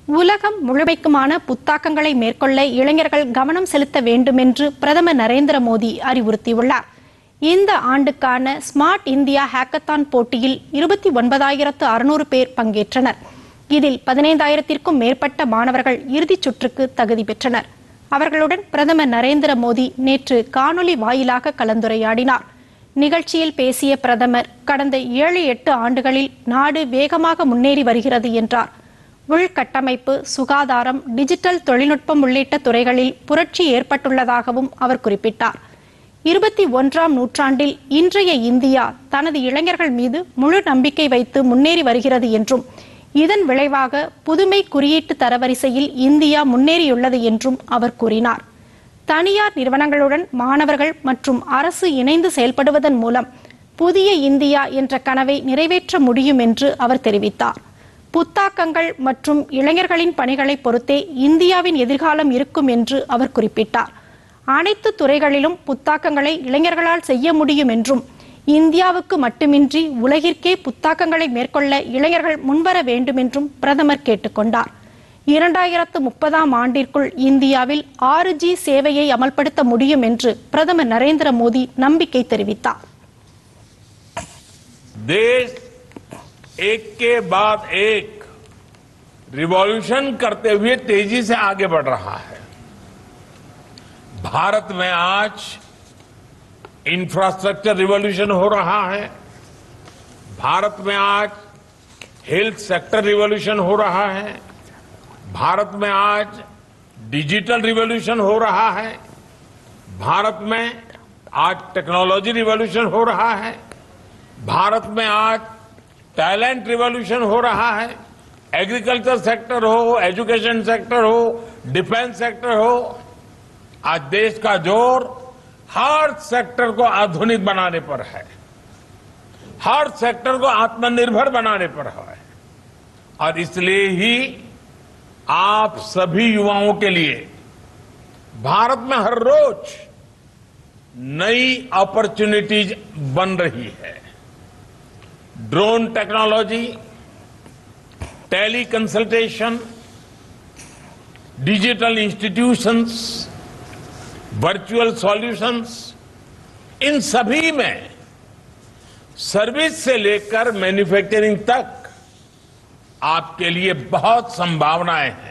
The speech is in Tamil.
உலகம் முழுமைக்குமான புத்தாக்கங்களை மேற்கொள்ள இளைஞர்கள் கவனம் செலுத்த வேண்டும் என்று பிரதமர் நரேந்திர மோடி அறிவுறுத்தியுள்ளார். இந்த ஆண்டுக்கான ஸ்மார்ட் இந்தியா ஹேக்கத்தான் போட்டியில் 29,600 பேர் பங்கேற்றனர். இதில் 15,000க்கும் மேற்பட்ட மாணவர்கள் இறுதிச் சுற்றுக்கு தகுதி பெற்றனர். அவர்களுடன் பிரதமர் நரேந்திர மோடி நேற்று காணொலி வாயிலாக கலந்துரையாடினார். நிகழ்ச்சியில் பேசிய பிரதமர், கடந்த 7-8 ஆண்டுகளில் நாடு வேகமாக முன்னேறி வருகிறது என்றார். உள்கட்டமைப்பு, சுகாதாரம், டிஜிட்டல் தொழில்நுட்பம் உள்ளிட்ட துறைகளில் புரட்சி ஏற்பட்டுள்ளதாகவும் அவர் குறிப்பிட்டார். 21ஆம் நூற்றாண்டில் இன்றைய இந்தியா தனது இளைஞர்கள் மீது முழு நம்பிக்கை வைத்து முன்னேறி வருகிறது என்றும், இதன் விளைவாக புதுமை குறியீட்டு தரவரிசையில் இந்தியா முன்னேறியுள்ளது என்றும் அவர் கூறினார். தனியார் நிறுவனங்களுடன் மாணவர்கள் மற்றும் அரசு இணைந்து செயல்படுவதன் மூலம் புதிய இந்தியா என்ற கனவை நிறைவேற்ற முடியும் என்று அவர் தெரிவித்தார். புத்தாக்கங்கள் மற்றும் இளைஞர்களின் பணிகளை பொறுத்தே இந்தியாவின் எதிர்காலம் இருக்கும் என்று அவர் குறிப்பிட்டார். அனைத்து துறைகளிலும் புத்தாக்கங்களை இளைஞர்களால் செய்ய முடியும் என்றும், இந்தியாவுக்கு மட்டுமின்றி உலகிற்கே புத்தாக்கங்களை மேற்கொள்ள இளைஞர்கள் முன்வர வேண்டும் என்றும் பிரதமர் கேட்டுக்கொண்டார். 2030ஆம் ஆண்டிற்குள் இந்தியாவில் 6G சேவையை அமல்படுத்த முடியும் என்று பிரதமர் நரேந்திர மோடி நம்பிக்கை தெரிவித்தார். देश एक के बाद एक रिवॉल्यूशन करते हुए तेजी से आगे बढ़ रहा है। भारत में आज इंफ्रास्ट्रक्चर रिवॉल्यूशन हो रहा है। भारत में आज हेल्थ सेक्टर रिवॉल्यूशन हो रहा है। भारत में आज डिजिटल रिवॉल्यूशन हो रहा है। भारत में आज टेक्नोलॉजी रिवॉल्यूशन हो रहा है। भारत में आज टैलेंट रिवॉल्यूशन हो रहा है। एग्रीकल्चर सेक्टर हो, एजुकेशन सेक्टर हो, डिफेंस सेक्टर हो, आज देश का जोर हर सेक्टर को आधुनिक बनाने पर है, हर सेक्टर को आत्मनिर्भर बनाने पर है। और इसलिए ही आप सभी युवाओं के लिए भारत में हर रोज नई अपॉर्चुनिटीज बन रही है। Drone technology, tele consultation, digital institutions, virtual solutions, इन सभी में सर्विस से लेकर मैन्युफैक्चरिंग तक आपके लिए बहुत संभावनाएं हैं।